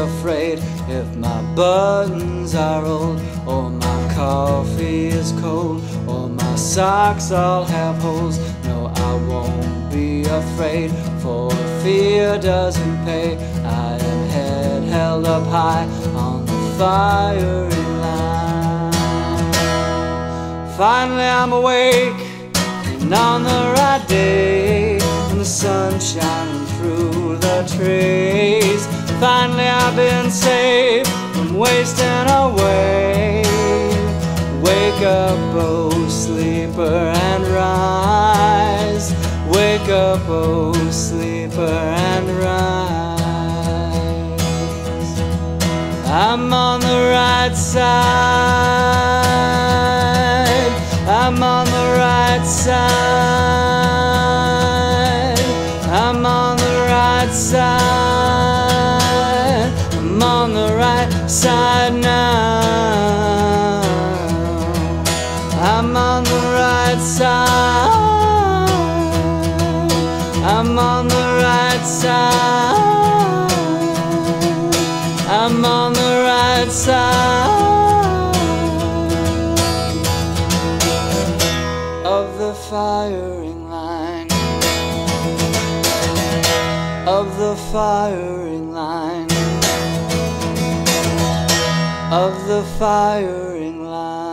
afraid if my buttons are old, or my coffee is cold, or my socks all have holes. No, I won't be afraid, for fear doesn't pay. I am head held up high on the firing line. Finally I'm awake and on the right day, and the sun's shining through the trees. Finally I've been saved from wasting away. Wake up, oh sleeper, and rise. Wake up, oh sleeper, and rise. I'm on the right side. I'm on the right side. I'm on the right side. I'm on the right side now. I'm on the right side. I'm on the right side. I'm on the right side of the firing line. Of the firing line. Of the firing line.